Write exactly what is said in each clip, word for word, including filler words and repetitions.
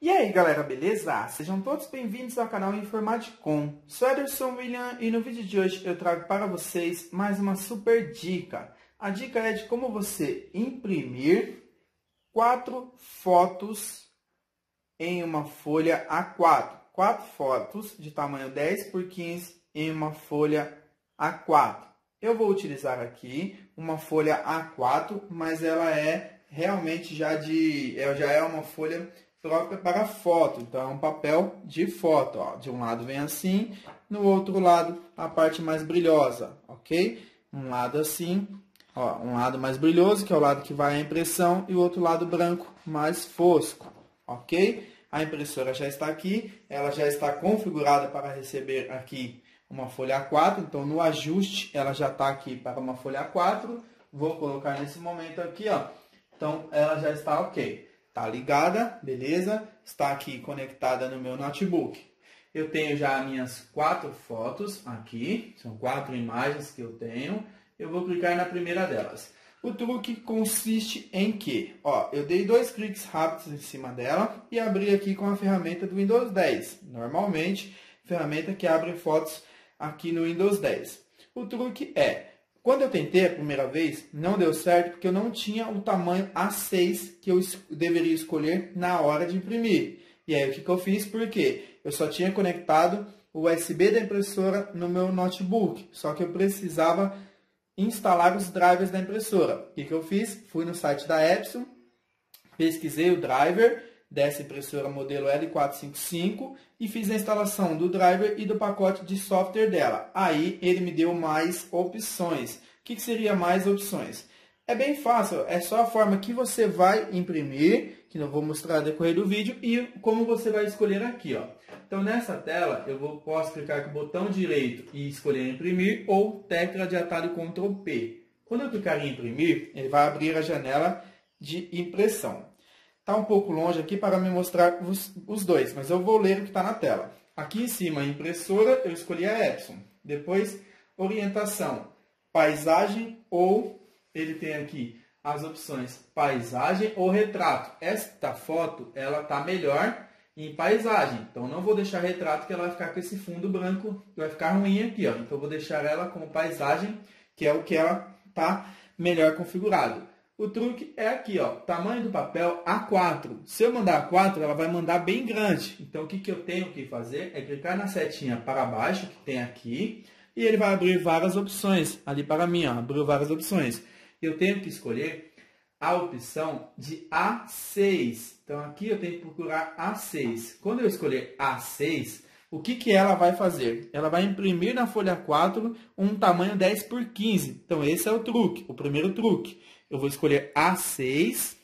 E aí galera, beleza? Sejam todos bem-vindos ao canal Informaticom. Sou Ederson William e no vídeo de hoje eu trago para vocês mais uma super dica. A dica é de como você imprimir quatro fotos em uma folha A quatro. Quatro fotos de tamanho dez por quinze em uma folha A quatro. Eu vou utilizar aqui uma folha A quatro, mas ela é realmente já de, já é uma folha própria para foto. Então é um papel de foto, ó. De um lado vem assim, no outro lado a parte mais brilhosa, ok? Um lado assim, ó, um lado mais brilhoso, que é o lado que vai a impressão, e o outro lado branco mais fosco, ok? A impressora já está aqui, ela já está configurada para receber aqui uma folha A quatro, então no ajuste ela já está aqui para uma folha A quatro. Vou colocar nesse momento aqui, ó. Então ela já está ok. Está ligada, beleza? Está aqui conectada no meu notebook. Eu tenho já minhas quatro fotos aqui. São quatro imagens que eu tenho. Eu vou clicar na primeira delas. O truque consiste em que, ó, eu dei dois cliques rápidos em cima dela e abri aqui com a ferramenta do Windows dez. Normalmente, ferramenta que abre fotos aqui no Windows dez. O truque é, quando eu tentei a primeira vez, não deu certo porque eu não tinha o tamanho A seis que eu es- deveria escolher na hora de imprimir. E aí o que, que eu fiz? Porque eu só tinha conectado o U S B da impressora no meu notebook. Só que eu precisava instalar os drivers da impressora. O que, que eu fiz? Fui no site da Epson, pesquisei o driver dessa impressora modelo L quatrocentos e cinquenta e cinco e fiz a instalação do driver e do pacote de software dela. Aí ele me deu mais opções. O que, que seria mais opções? É bem fácil, é só a forma que você vai imprimir, que eu vou mostrar no decorrer do vídeo, e como você vai escolher aqui, ó. Então nessa tela eu vou, posso clicar com o botão direito e escolher imprimir, ou tecla de atalho control P. Quando eu clicar em imprimir, ele vai abrir a janela de impressão. Está um pouco longe aqui para me mostrar os, os dois, mas eu vou ler o que está na tela. Aqui em cima, impressora, eu escolhi a Epson. Depois, orientação, paisagem, ou ele tem aqui as opções paisagem ou retrato. Esta foto, ela está melhor em paisagem. Então, não vou deixar retrato, que ela vai ficar com esse fundo branco, que vai ficar ruim aqui, ó. Então, eu vou deixar ela como paisagem, que é o que ela está melhor configurado. O truque é aqui, ó, tamanho do papel A quatro. Se eu mandar A quatro, ela vai mandar bem grande. Então, o que, que eu tenho que fazer é clicar na setinha para baixo, que tem aqui, e ele vai abrir várias opções. Ali para mim, ó, abriu várias opções. Eu tenho que escolher a opção de A seis. Então, aqui eu tenho que procurar A seis. Quando eu escolher A seis, o que, que ela vai fazer? Ela vai imprimir na folha A quatro um tamanho dez por quinze. Então, esse é o truque, o primeiro truque. Eu vou escolher A seis,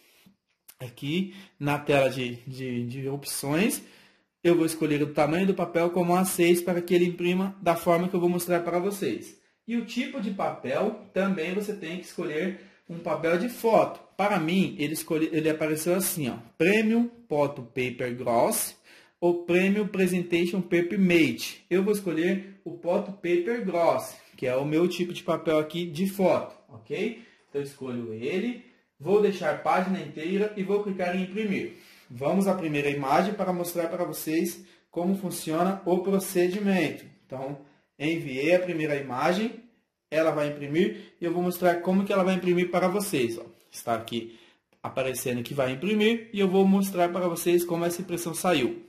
aqui na tela de, de, de opções. Eu vou escolher o tamanho do papel como A seis para que ele imprima da forma que eu vou mostrar para vocês. E o tipo de papel, também você tem que escolher um papel de foto. Para mim, ele, escolhe, ele apareceu assim, ó, Premium Photo Paper Gloss ou Premium Presentation Paper Mate. Eu vou escolher o Photo Paper Gloss, que é o meu tipo de papel aqui de foto, ok? Então, eu escolho ele, vou deixar a página inteira e vou clicar em imprimir. Vamos à primeira imagem para mostrar para vocês como funciona o procedimento. Então, enviei a primeira imagem, ela vai imprimir e eu vou mostrar como que ela vai imprimir para vocês. Ó. Está aqui aparecendo que vai imprimir e eu vou mostrar para vocês como essa impressão saiu.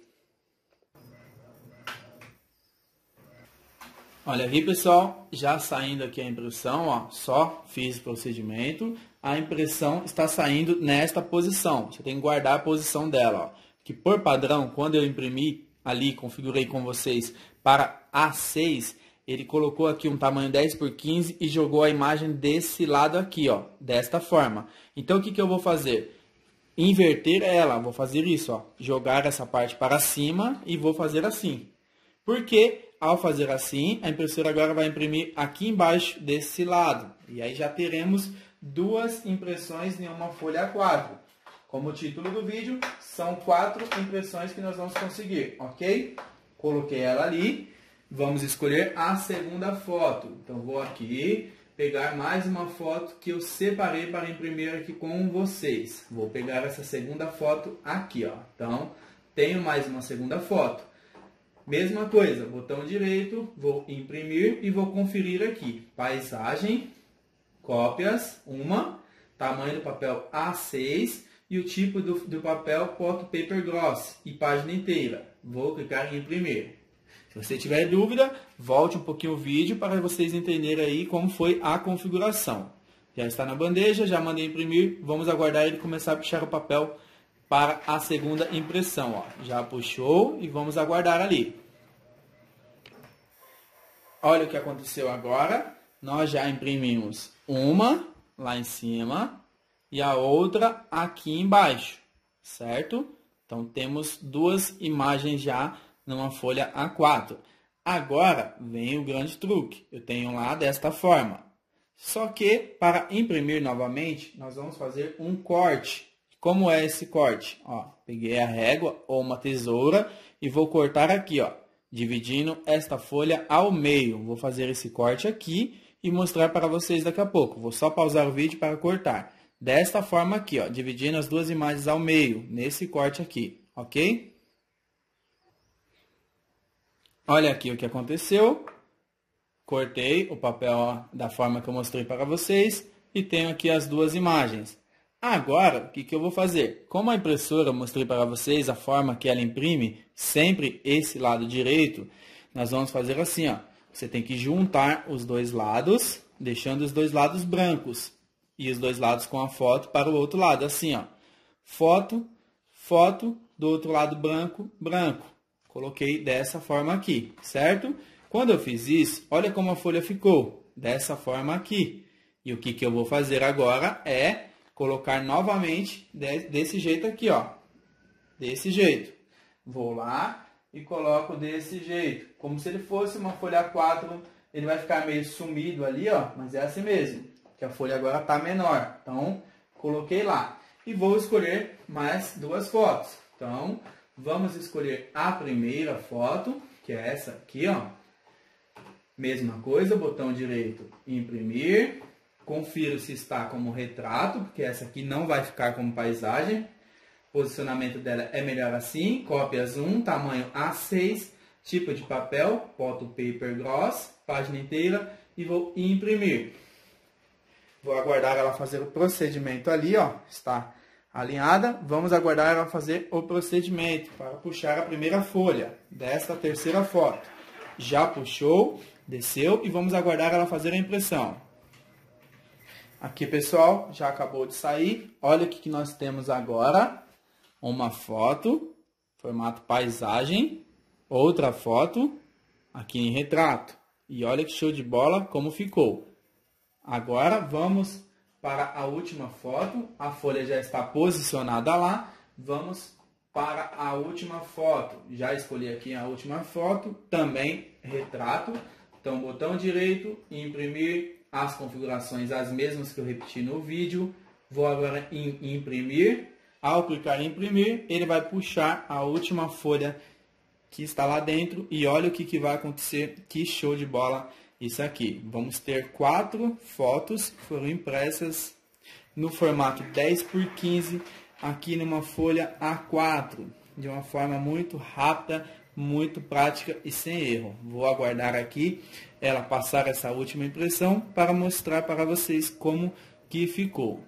Olha aqui, pessoal, já saindo aqui a impressão, ó, só fiz o procedimento, a impressão está saindo nesta posição, você tem que guardar a posição dela, ó, que por padrão, quando eu imprimi ali, configurei com vocês para A seis, ele colocou aqui um tamanho dez por quinze e jogou a imagem desse lado aqui, ó, desta forma. Então, o que, que eu vou fazer? Inverter ela, vou fazer isso, ó, jogar essa parte para cima e vou fazer assim. Porque ao fazer assim, a impressora agora vai imprimir aqui embaixo desse lado. E aí já teremos duas impressões em uma folha A quatro. Como o título do vídeo, são quatro impressões que nós vamos conseguir, ok? Coloquei ela ali. Vamos escolher a segunda foto. Então, vou aqui pegar mais uma foto que eu separei para imprimir aqui com vocês. Vou pegar essa segunda foto aqui, ó. Então, tenho mais uma segunda foto. Mesma coisa, botão direito, vou imprimir e vou conferir aqui. Paisagem, cópias, uma, tamanho do papel A seis e o tipo do, do papel Photo Paper Gloss e página inteira. Vou clicar em imprimir. Se você tiver dúvida, volte um pouquinho o vídeo para vocês entenderem aí como foi a configuração. Já está na bandeja, já mandei imprimir, vamos aguardar ele começar a puxar o papel para a segunda impressão. Ó. Já puxou e vamos aguardar ali. Olha o que aconteceu agora. Nós já imprimimos uma lá em cima e a outra aqui embaixo, certo? Então temos duas imagens já numa folha A quatro. Agora vem o grande truque. Eu tenho lá desta forma. Só que para imprimir novamente, nós vamos fazer um corte. Como é esse corte? Ó, peguei a régua ou uma tesoura e vou cortar aqui, ó, dividindo esta folha ao meio. Vou fazer esse corte aqui e mostrar para vocês daqui a pouco. Vou só pausar o vídeo para cortar. Desta forma aqui, ó, dividindo as duas imagens ao meio, nesse corte aqui, ok? Olha aqui o que aconteceu. Cortei o papel ó, da forma que eu mostrei para vocês e tenho aqui as duas imagens. Agora, o que, que eu vou fazer? Como a impressora eu mostrei para vocês a forma que ela imprime, sempre esse lado direito, nós vamos fazer assim, ó. Você tem que juntar os dois lados, deixando os dois lados brancos. E os dois lados com a foto para o outro lado, assim, ó. Foto, foto, do outro lado branco, branco. Coloquei dessa forma aqui, certo? Quando eu fiz isso, olha como a folha ficou. Dessa forma aqui. E o que, que eu vou fazer agora é colocar novamente desse jeito aqui, ó. Desse jeito. Vou lá e coloco desse jeito. Como se ele fosse uma folha A quatro, ele vai ficar meio sumido ali, ó. Mas é assim mesmo, que a folha agora está menor. Então, coloquei lá. E vou escolher mais duas fotos. Então, vamos escolher a primeira foto, que é essa aqui, ó. Mesma coisa, botão direito, imprimir. Confiro se está como retrato, porque essa aqui não vai ficar como paisagem. O posicionamento dela é melhor assim. Cópias um, tamanho A seis, tipo de papel, Photo Paper Gloss, página inteira. E vou imprimir. Vou aguardar ela fazer o procedimento ali, ó. Está alinhada. Vamos aguardar ela fazer o procedimento para puxar a primeira folha desta terceira foto. Já puxou, desceu e vamos aguardar ela fazer a impressão. Aqui, pessoal, já acabou de sair. Olha o que, que nós temos agora. Uma foto, formato paisagem. Outra foto, aqui em retrato. E olha que show de bola como ficou. Agora, vamos para a última foto. A folha já está posicionada lá. Vamos para a última foto. Já escolhi aqui a última foto. Também retrato. Então, botão direito, imprimir. As configurações as mesmas que eu repeti no vídeo. Vou agora em imprimir. Ao clicar em imprimir, ele vai puxar a última folha que está lá dentro. E olha o que, que vai acontecer. Que show de bola isso aqui. Vamos ter quatro fotos que foram impressas no formato dez por quinze. Aqui numa folha A quatro. De uma forma muito rápida, muito prática e sem erro. Vou aguardar aqui ela passar essa última impressão para mostrar para vocês como que ficou.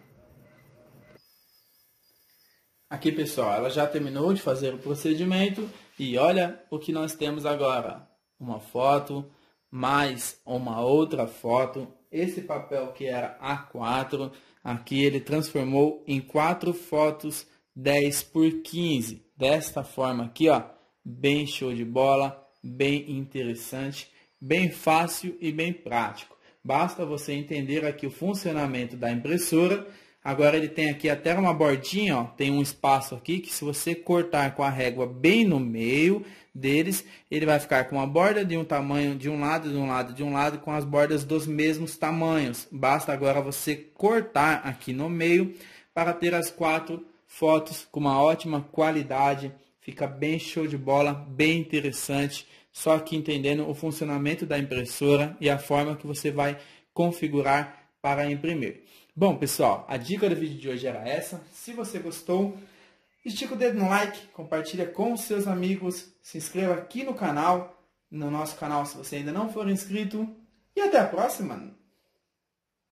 Aqui, pessoal, ela já terminou de fazer o procedimento e olha o que nós temos agora. Uma foto, mais uma outra foto. Esse papel que era A quatro, aqui ele transformou em quatro fotos dez por quinze. Desta forma aqui, ó, bem show de bola, bem interessante, bem fácil e bem prático. Basta você entender aqui o funcionamento da impressora. Agora ele tem aqui até uma bordinha, ó, tem um espaço aqui que se você cortar com a régua bem no meio deles, ele vai ficar com a borda de um tamanho de um lado, de um lado, de um lado, com as bordas dos mesmos tamanhos. Basta agora você cortar aqui no meio para ter as quatro fotos com uma ótima qualidade. Fica bem show de bola, bem interessante. Só aqui entendendo o funcionamento da impressora e a forma que você vai configurar para imprimir. Bom, pessoal, a dica do vídeo de hoje era essa. Se você gostou, estica o dedo no like, compartilha com os seus amigos, se inscreva aqui no canal, no nosso canal se você ainda não for inscrito. E até a próxima!